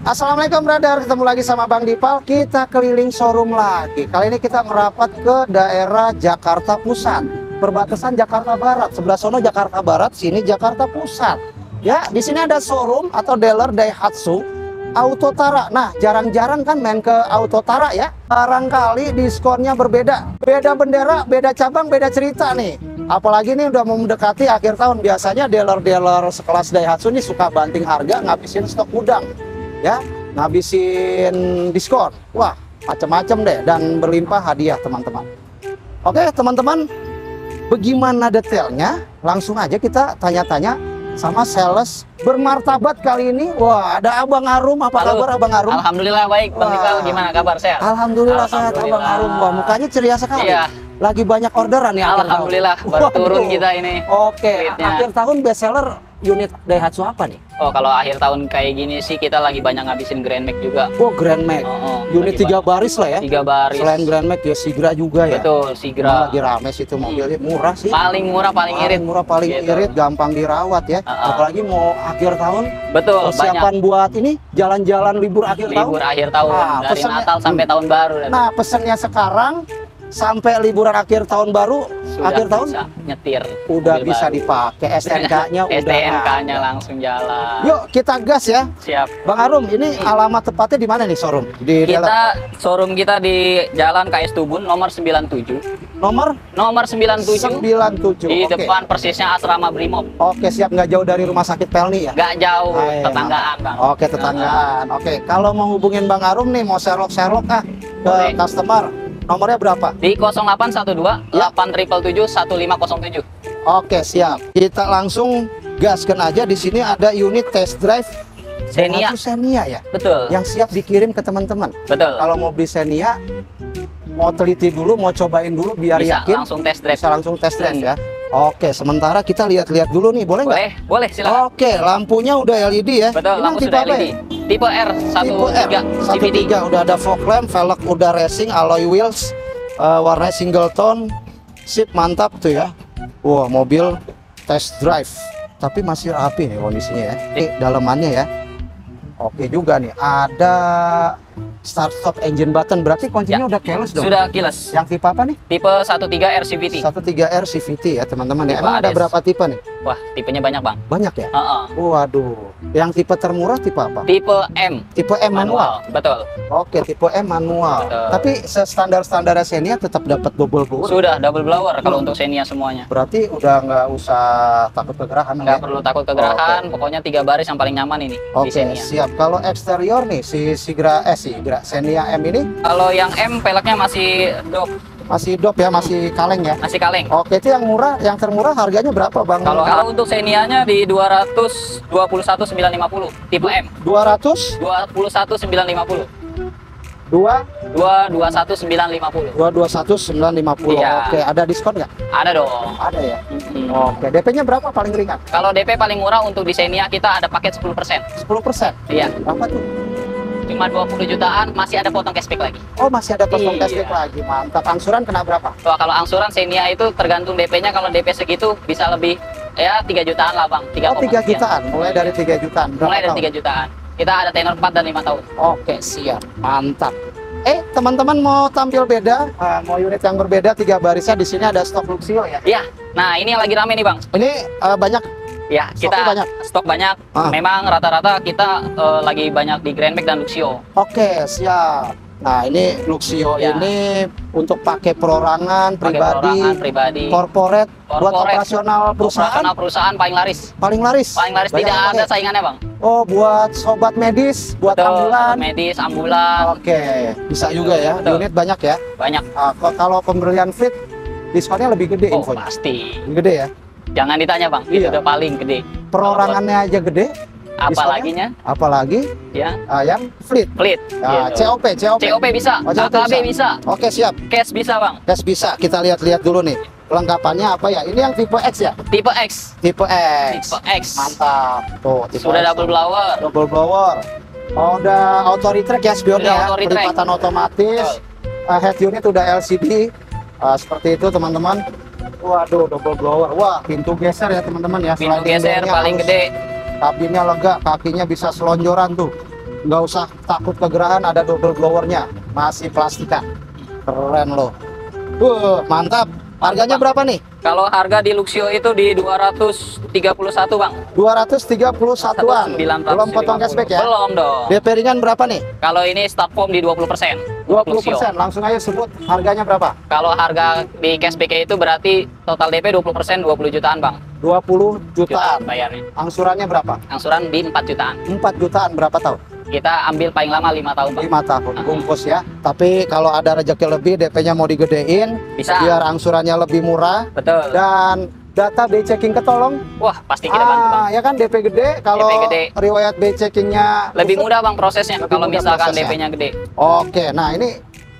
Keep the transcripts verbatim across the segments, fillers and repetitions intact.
Assalamualaikum brother, ketemu lagi sama Bang Dipal. Kita keliling showroom lagi. Kali ini kita merapat ke daerah Jakarta Pusat, perbatasan Jakarta Barat. Sebelah sono Jakarta Barat, sini Jakarta Pusat. Ya, di sini ada showroom atau dealer Daihatsu Autotara. Nah, jarang-jarang kan main ke Autotara ya. Barangkali diskonnya berbeda. Beda bendera, beda cabang, beda cerita nih. Apalagi nih udah mau mendekati akhir tahun. Biasanya dealer-dealer sekelas Daihatsu nih suka banting harga, ngabisin stok gudang. Ya, ngabisin diskon. Wah, macam-macam deh dan berlimpah hadiah teman-teman. Oke, teman-teman, bagaimana detailnya? Langsung aja kita tanya-tanya sama sales bermartabat kali ini. Wah, ada Abang Arum. Apa Halo. kabar Abang Arum? Alhamdulillah baik, Bang Dipal. Gimana kabar sehat? Alhamdulillah, sehat Abang Arum. Wah, mukanya ceria sekali. Iya. Lagi banyak orderan ya. Alhamdulillah, baru turun kita ini. Oke, Duitnya. akhir tahun best seller unit Daihatsu apa nih? Oh, kalau akhir tahun kayak gini sih kita lagi banyak ngabisin Grand Max juga. Oh, Grand Max. Oh, oh, Unit lagi tiga banyak. baris lah ya. Tiga baris. Selain Grand Max ya Sigra juga ya. Betul, Nah, Sigra. lagi rame sih itu mobilnya, murah sih. Paling murah, paling irit. murah, paling Gitu. irit, gampang dirawat ya. Uh -uh. Apalagi mau akhir tahun, Betul, persiapan banyak. buat ini jalan-jalan libur akhir tahun. Libur akhir tahun Nah, dari pesennya- Natal sampai hmm. tahun baru. Dan Nah, pesennya sekarang sampai liburan akhir tahun baru, sudah akhir tahun bisa nyetir. udah mobil bisa baru. dipakai S T N K-nya udah. S T N K-nya ada. langsung jalan. Yuk kita gas ya. Siap. Bang Arum, ini alamat tepatnya di mana nih showroom? Di dalam Kita showroom kita di Jalan K S Tubun nomor sembilan puluh tujuh. nomor Nomor sembilan puluh tujuh. sembilan puluh tujuh. Di Oke. depan persisnya asrama Brimob. Oke, siap, nggak jauh dari rumah sakit Pelni ya? Nggak jauh, Hai, tetanggaan Bang. Oke, tetanggaan. Oke, kalau mau hubungin Bang Arum nih, mau Sherlock-Sherlock ah ke Boleh. customer, nomornya berapa? Di nol delapan satu dua Ya. delapan tujuh tujuh satu lima nol tujuh. Oke, siap. Kita langsung gaskan aja. Di sini ada unit test drive Xenia. Daihatsu Xenia ya, Betul. yang siap dikirim ke teman-teman. Betul. Kalau mau beli Xenia, mau teliti dulu, mau cobain dulu biar Bisa yakin, langsung test drive. bisa langsung test drive Hmm. ya. Oke, sementara kita lihat-lihat dulu nih, boleh nggak? Boleh, boleh silakan. Oke, lampunya udah L E D ya. Betul, Ini lampu tipe sudah apa L E D. ya? Tipe R Tipe R satu tiga C V T. tiga udah ada fog lamp, velg udah racing, alloy wheels, uh, warna single tone, sip mantap tuh ya. Wah, mobil test drive, tapi masih rapi nih kondisinya ya. Ini dalamannya ya. Oke juga nih, ada start stop engine button, berarti kuncinya Ya. udah keyless dong. Sudah keyless. Yang tipe apa nih? Tipe satu tiga R C V T. satu tiga R C V T ya teman-teman ya. Tipe Emang ada Ades. berapa tipe nih? Wah, tipenya banyak Bang. Banyak ya? Heeh. Waduh, yang tipe termurah tipe apa? Tipe M. Tipe M manual. Betul. Oke, tipe M manual. Betul. Tapi standar-standar Xenia tetap dapat double blower. Sudah double blower kalau Hmm. untuk Xenia semuanya. Berarti udah nggak usah takut kegerahan Nggak ya? perlu takut kegerahan, pokoknya tiga baris yang paling nyaman ini di Oke, Xenia. siap. Kalau eksterior nih si Sigra eh Sigra Xenia M ini Kalau yang M peleknya masih dop, masih dop ya, masih kaleng ya. masih kaleng. Oke, itu yang murah, yang termurah harganya berapa, Bang? Kalau kalau untuk Xenia-nya di dua ratus dua puluh satu sembilan lima puluh tipe M. dua ratus dua puluh satu sembilan lima puluh. dua dua dua satu sembilan lima puluh. dua dua satu sembilan lima puluh. Iya. Oke, ada diskon nggak? Ada dong. Ada ya. Mm-mm. Oke, D P-nya berapa paling ringan? Kalau D P paling murah untuk di Xenia kita ada paket sepuluh persen. sepuluh persen. Iya, Apa tuh? cuma dua puluh jutaan masih ada potong cashback lagi. Oh, masih ada potong Iya. cashback lagi. Mantap. Angsuran kena berapa? Wah, kalau angsuran Xenia itu tergantung D P-nya, kalau D P segitu bisa lebih ya tiga jutaan lah Bang. tiga Oh, tiga jutaan. Mulai dari tiga jutaan. Berapa Mulai dari tahun? tiga jutaan. Kita ada tenor empat dan lima tahun. Oke, siap. Mantap. Eh, teman-teman mau tampil beda, ah, mau unit yang berbeda, tiga barisnya di sini ada stok Luxio ya. Iya. Nah, ini yang lagi rame nih Bang. Ini eh, banyak. Ya, Stoknya kita banyak? stok banyak. Ah. Memang rata-rata kita eh, lagi banyak di Grand Max dan Luxio. Oke, siap. Nah, ini Luxio Ya. ini untuk pakai perorangan Pakai pribadi, perorangan pribadi, corporate, buat Corporate. operasional perusahaan operasional perusahaan paling laris. paling laris. Paling laris, Banyak tidak yang ada pakai. saingannya Bang. Oh, buat sobat medis, buat Betul, ambulan. medis, ambulan, Oke, bisa juga ya. Betul. Unit banyak ya. banyak. Ah, kok- kalau pembelian fit, diskonnya lebih gede Oh, infonya. pasti. Lebih gede ya. Jangan ditanya Bang, itu Iya. udah paling gede. Perorangannya aja gede, Apalaginya apalagi ya, ah, yang fleet. fleet. Ah, gitu. C O P, C O P. C O P bisa, Oh, C O P A K B bisa, Oke, siap. cash bisa Bang. Tes bisa. Kita lihat-lihat dulu nih. Kelengkapannya apa ya? Ini yang tipe X ya? Tipe X, Tipe X. tipe X. Mantap. Tuh, tipe Sudah X. double blower. Double blower. Oh, udah auto retract ya spionnya Udah ya. auto retract. Pelipatan otomatis. Uh, head unit udah L C D. Uh, seperti itu teman-teman. Waduh, double blower. Wah, pintu geser ya teman-teman ya. Pintu Sliding geser door-nya paling halus. gede. Kabinnya lega, kakinya bisa selonjoran tuh. nggak usah takut kegerahan, ada double blowernya, masih plastikan, keren loh. Wuh, mantap. Harganya berapa nih? Kalau harga di Luxio itu di dua ratus tiga puluh satu bang. dua ratus tiga puluh satuan. Belum potong cashback ya? Belum dong. D P ringan berapa nih? Kalau ini start form di dua puluh persen. dua puluh persen. Langsung aja sebut harganya berapa? Kalau harga di cashback itu berarti total D P dua puluh persen, dua puluh jutaan bang. dua puluh jutaan. Bayarnya. Angsurannya berapa? Angsuran di empat jutaan. empat jutaan berapa tahun? Kita ambil paling lama lima tahun bang. lima tahun bungkus ya. Tapi kalau ada rezeki lebih, D P-nya mau digedein, Bisa. biar angsurannya lebih murah. Betul. Dan data B checking ketolong. Wah pasti kita bantu bang. Ah, ya kan D P gede, kalau D P gede. riwayat B checkingnya Lebih mudah bang prosesnya Lebih kalau mudah misalkan prosesnya. D P-nya gede. Oke, nah ini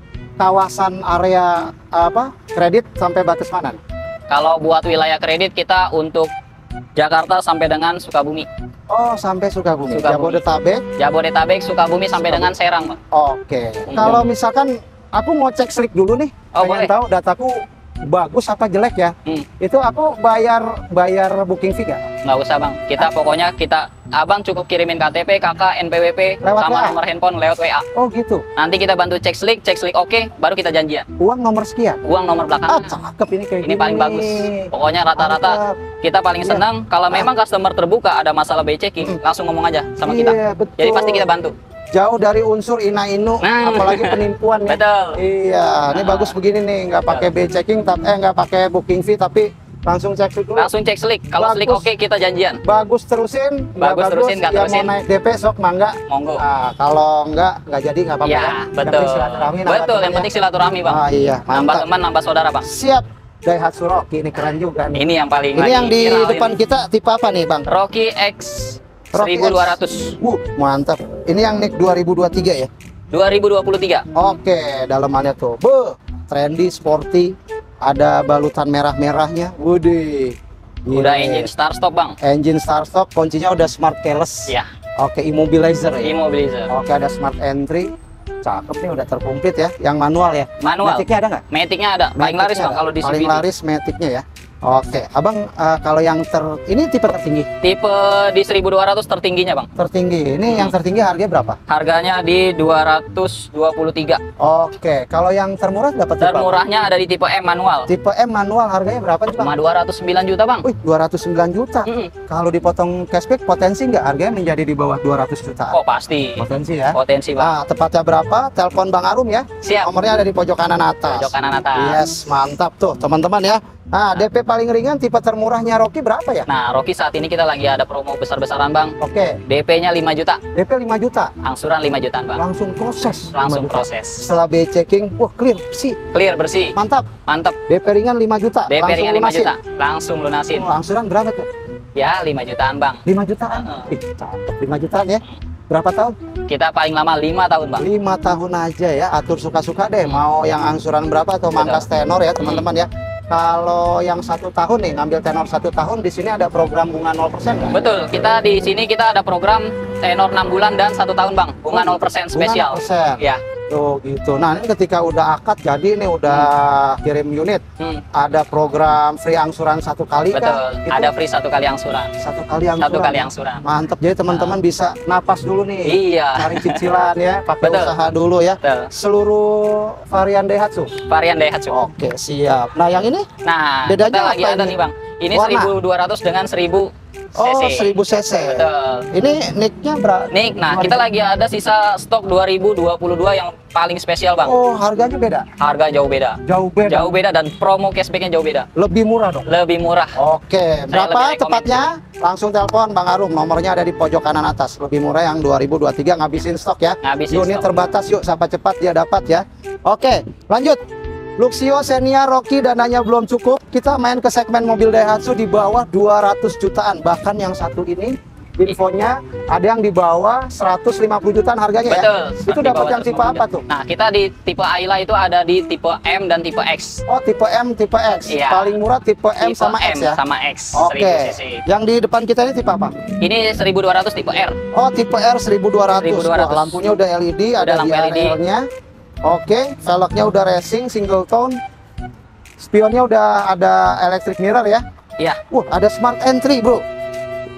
kawasan area apa kredit sampai batas mana nih? Kalau buat wilayah kredit kita untuk Jakarta sampai dengan Sukabumi. Oh, sampai Sukabumi, Sukabumi. Jabodetabek. Jabodetabek, Sukabumi sampai dengan Serang bang. Oke, kalau misalkan aku mau cek slik dulu nih, Oh, pengen boleh. tahu dataku bagus apa jelek ya. Hmm. Itu aku bayar bayar booking fee gak? Nggak usah bang, kita pokoknya kita abang cukup kirimin K T P, K K, N P W P Lewat sama W A? nomor handphone lewat W A. Oh gitu. Nanti kita bantu cek slik, cek slik oke, baru kita janjian. Uang nomor sekian. Uang nomor Ah, belakang. cakep ini kayak Ini gini. paling bagus. Pokoknya rata-rata Mantap. kita paling Iya. senang kalau memang customer terbuka ada masalah B checking, Hmm. langsung ngomong aja sama kita. Iya, betul. Jadi pasti kita bantu. Jauh dari unsur ina inu, Nah. apalagi penipuan ya. Betul. Iya, ini Nah. bagus begini nih, nggak pakai B checking, tapi eh nggak pakai booking fee, tapi langsung cek dulu. Langsung cek slik. Kalau slik Bagus. oke kita janjian. Bagus terusin, nggak Bagus terusin, nggak yang terusin. mau naik D P sok mangga. Monggo. Nah, kalau nggak nggak jadi nggak apa-apa. Iya, ya. Yang betul. penting silaturahmi, nambah Betul, teman yang ya. penting silaturahmi, Bang. Ah iya, Nambah mantap. teman, nambah saudara, Bang. Siap. Daihatsu Rocky ini keren juga nih. Ini yang paling Ini lagi yang di viral depan ini. kita tipe apa nih, Bang? Rocky X Rocky seribu dua ratus. Uh, mantap. Ini yang Nick dua ribu dua puluh tiga ya. dua ribu dua puluh tiga. Oke, dalamannya tuh. Be, trendy, sporty. Ada balutan merah-merahnya. Wudi. Udah engine start stop, Bang. Engine start stop, kuncinya udah smart keyless. Iya, Oke, immobilizer ya. immobilizer. Oke, ada smart entry. Cakep nih, udah terkomplit ya. Yang manual ya. Manual. Matic-nya ada nggak? Matic-nya ada. Paling laris, Matic-nya Bang, ada. kalau di Paling C V T. laris Matic-nya ya. Oke, Abang eh, kalau yang ter ini tipe tertinggi. Tipe di seribu dua ratus tertingginya, Bang. Tertinggi. Ini Hmm. yang tertinggi harganya berapa? Harganya di dua ratus dua puluh tiga. Oke, kalau yang termurah dapat tipe apa? Termurahnya ada di tipe M manual. Tipe M manual harganya berapa nih, Bang? Cuma dua ratus sembilan juta, Bang. Wih, dua ratus sembilan juta. Mm-mm. Kalau dipotong cashback potensi nggak harganya menjadi di bawah dua ratus juta? Oh, pasti. Potensi ya. Potensi, Bang. Nah, tepatnya berapa? Telepon Bang Arum ya. Siap. Nomornya ada di pojok kanan atas. Pojok kanan atas. Yes, mantap tuh teman-teman ya. Nah, D P paling ringan tipe termurahnya Rocky berapa ya? Nah, Rocky saat ini kita lagi ada promo besar-besaran, Bang. Oke, D P-nya lima juta, D P lima juta. angsuran lima jutaan, Bang. Langsung proses. Langsung lima juta. proses. Setelah B checking, wah clear sih. Clear, bersih, Mantap. mantap. D P ringan lima juta. D P langsung ringan lima lunasin. juta, langsung lunasin. Oh, angsuran berapa tuh? Ya, lima jutaan, Bang. lima jutaan. Heeh. Ih, cakep lima jutaan ya. Berapa tahun? Kita paling lama lima tahun, Bang. lima tahun aja ya, atur suka-suka deh. Hmm. Mau yang angsuran berapa atau mangkas tenor ya teman-teman ya. Kalau yang satu tahun nih, ngambil tenor satu tahun, di sini ada program bunga nol persen nggak? Betul, kita di sini kita ada program tenor enam bulan dan satu tahun, Bang. Bunga nol persen spesial. Bunga nol persen. Ya. Tuh gitu. Nah ini ketika udah akad jadi nih udah kirim unit, Hmm, ada program free angsuran satu kali betul. kan? Itu Ada free satu kali angsuran. satu kali angsuran. Satu kali angsuran. Mantep. Jadi teman-teman bisa napas dulu nih, Iya. cari cicilan ya, pakai Betul. usaha dulu ya. Betul. Seluruh varian Daihatsu. Varian Daihatsu. Oke siap. Nah yang ini? Nah, Bedanya kita lagi apa ada ini? nih, Bang. Ini Warna? seribu dua ratus dengan seribu Oh cc. seribu cc. Betul. Ini nicknya berapa? Nih, nah kita lagi ada sisa stok dua ribu dua puluh dua yang paling spesial, Bang. Oh harganya beda. Harga jauh beda. Jauh beda. Jauh beda dan promo cashbacknya jauh beda. Lebih murah dong. Lebih murah. Oke, lebih berapa rekomen. tepatnya? Langsung telepon Bang Arum, nomornya ada di pojok kanan atas. Lebih murah yang dua ribu dua puluh tiga, ngabisin stok ya. Ngabisin Unit stok. terbatas yuk, siapa cepat dia dapat ya. Oke, lanjut. Luxio Xenia Rocky dananya belum cukup. Kita main ke segmen mobil Daihatsu di bawah dua ratus jutaan. Bahkan yang satu ini infonya ada yang di bawah seratus lima puluh jutaan harganya Betul. ya. Itu Di dapat bawah yang tipe apa tuh? Nah, kita di tipe Ayla itu ada di tipe M dan tipe X. Oh, tipe M, tipe X. Iya. Paling murah tipe M Tipe sama X M ya. sama X. Oke. seribu cc. Yang di depan kita ini tipe apa? Ini seribu dua ratus tipe R. Oh, tipe R seribu dua ratus. seribu dua ratus. Wah, lampunya udah L E D, Udah ada lampu L E D. nya. Oke, velgnya udah racing, single tone. Spionnya udah ada electric mirror ya. Iya. Wah, ada smart entry, Bro.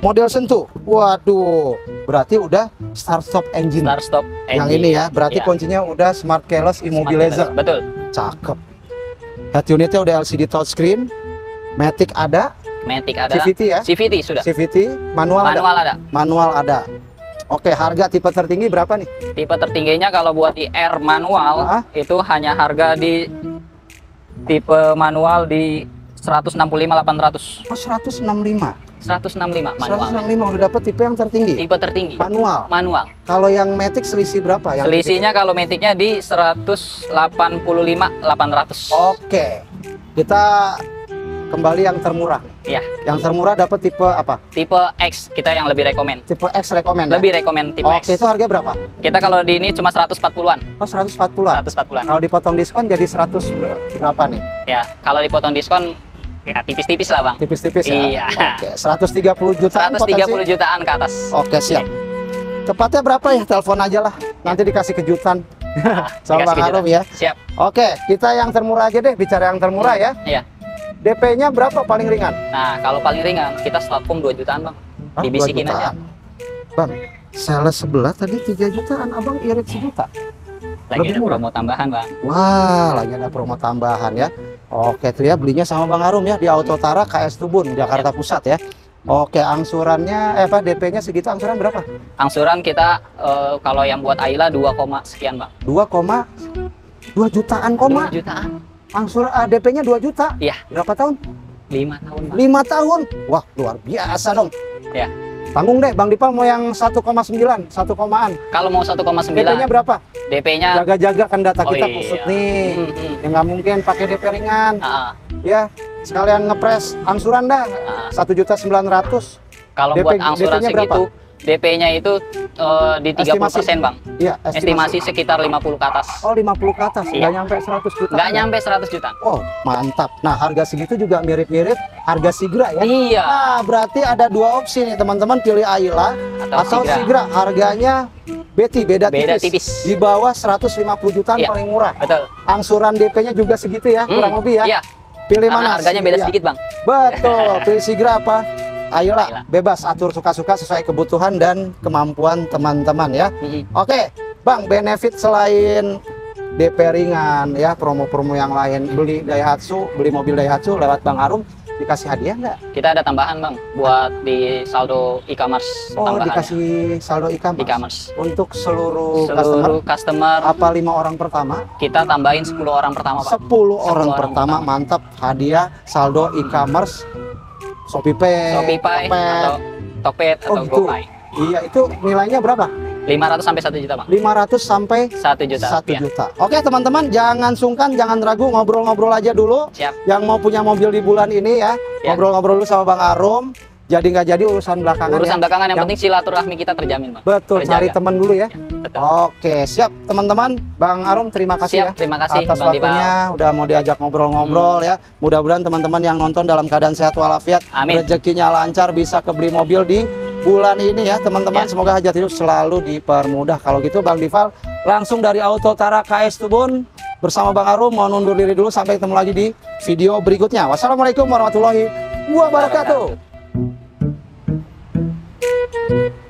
Model Sentuh. Waduh, berarti udah start stop engine. Start stop Yang engine. ini ya, berarti Ya. kuncinya udah smart keyless immobilizer. Smart keyless, betul. Cakep. Head unitnya udah L C D touchscreen. Matic ada, Matic ada. C V T ya. C V T sudah. C V T, manual, Manual ada. ada. Manual ada. Oke, harga tipe tertinggi berapa nih? Tipe tertingginya kalau buat di R manual Ah? itu hanya harga di tipe manual di seratus enam puluh lima delapan ratus. Oh, seratus enam puluh lima. seratus enam puluh lima seratus manual. enam puluh lima udah dapet tipe yang tertinggi. Tipe tertinggi. Manual. Manual. Kalau yang Matic selisih berapa? Yang Selisihnya kalau Maticnya di seratus delapan puluh lima delapan ratus. Oke. Kita kembali yang termurah. Iya. Yang termurah dapat tipe apa? Tipe X kita yang lebih rekomend. Tipe X rekomend. ya? Lebih rekomend tipe Oke, X. itu harga berapa? Kita kalau di ini cuma seratus empat puluhan. Oh, seratus empat puluhan. seratus empat puluhan. Kalau dipotong diskon jadi seratus berapa nih? Ya, kalau dipotong diskon ya tipis-tipis lah, Bang. Tipis-tipis ya. Iya. Oke, seratus tiga puluh jutaan seratus tiga puluh potensi. jutaan ke atas. Oke, siap. Tepatnya berapa ya? Telepon aja lah. Nanti dikasih kejutan. Sama Dikasih Bang kejutan. Arum ya. Siap. Oke, kita yang termurah aja deh, bicara yang termurah ya. Iya. D P-nya berapa paling ringan? Nah, kalau paling ringan kita start form dua jutaan, Bang. Hah, Dibisikin dua aja. jutaan? Bang, sales sebelah tadi tiga jutaan, Abang irit sejuta. Lagi Lebih ada murah. promo tambahan, Bang. Wah, lagi ada promo tambahan ya. Oke, tuh ya belinya sama Bang Arum ya di Autotara K S Tubun, Jakarta Pusat ya. Oke, angsurannya eh apa D P-nya segitu, angsuran berapa? Angsuran kita eh, kalau yang buat Ayla dua, sekian, Bang. dua koma dua jutaan dua koma. jutaan. Angsuran ah, D P-nya dua juta. Iya, Berapa tahun? lima tahun, Bang. lima tahun. Wah, luar biasa dong. Ya. Tanggung deh, Bang Dipal mau yang satu koma sembilan, satu komaan. Kalau mau satu koma D P-nya sembilan, berapa? D P-nya Jaga-jaga kan data Oh kita iya. kusut nih. Hmm, hmm. Ya nggak mungkin pakai D P ringan. Ah, Ya, sekalian ngepres angsuran dah. ah. satu juta sembilan ratus. Kalau D P buat angsuran D P-nya berapa? segitu, D P-nya itu eh, di tiga puluh persen, Bang. Iya, Estimasi sekitar lima puluh ke atas. Oh, lima puluh ke atas, Iya. nggak nyampe seratus juta. Nggak nyampe seratus juta. Oh, mantap. Nah, harga segitu juga mirip-mirip harga Sigra ya. Iya. Nah, berarti ada dua opsi nih, teman-teman, pilih Ayla Atau atau Sigra. Sigra. Harganya beti beda, Beda tipis. tipis. Di bawah seratus lima puluh jutaan Iya. paling murah. Betul. Angsuran D P-nya juga segitu ya, Hmm, kurang lebih ya. Iya. Pilih Karena mana? harganya beda Iya. sedikit, Bang. Betul. Pilih Sigra apa? Ayla, Ayla. bebas atur suka-suka sesuai kebutuhan dan kemampuan teman-teman ya. Mhm. Oke, Bang, benefit selain D P ringan ya, promo-promo yang lain, beli Daihatsu, beli mobil Daihatsu lewat Bang Arum, dikasih hadiah nggak? Kita ada tambahan, Bang, buat di saldo e-commerce Oh, tambahannya. dikasih saldo e-commerce. E-commerce. Untuk seluruh, Seluruh customer, customer apa lima orang pertama? kita tambahin sepuluh orang pertama, Pak. sepuluh orang orang pertama, pertama. mantap, hadiah saldo e-commerce, ShopeePay, Shopee Tokped. atau Tokped Oh, atau gitu. GoPay. Iya, itu nilainya berapa? lima ratus sampai satu juta, Bang. lima ratus sampai satu juta. satu rupiah. juta. Oke, teman-teman, jangan sungkan, jangan ragu, ngobrol-ngobrol aja dulu. Siap. Yang mau punya mobil di bulan ini ya, Ya. ngobrol-ngobrol dulu sama Bang Arum. Jadi nggak jadi urusan belakangan Urusan ya. belakangan yang, Yang- penting silaturahmi kita terjamin, Bang. Betul, Terjaga. cari teman dulu ya. Betul. Oke, siap teman-teman. Bang Arum, terima kasih Siap, ya terima kasih, atas Bang Dipal. waktunya, udah mau diajak ngobrol-ngobrol ya. Mudah-mudahan teman-teman yang nonton dalam keadaan sehat walafiat, Amin. rezekinya lancar, bisa kebeli mobil di bulan ini ya, teman-teman. Ya. Semoga hajat hidup selalu dipermudah. Kalau gitu, Bang Dival langsung dari Autotara K S Tubun bersama Bang Arum mau undur diri dulu, sampai ketemu lagi di video berikutnya. Wassalamualaikum warahmatullahi wabarakatuh.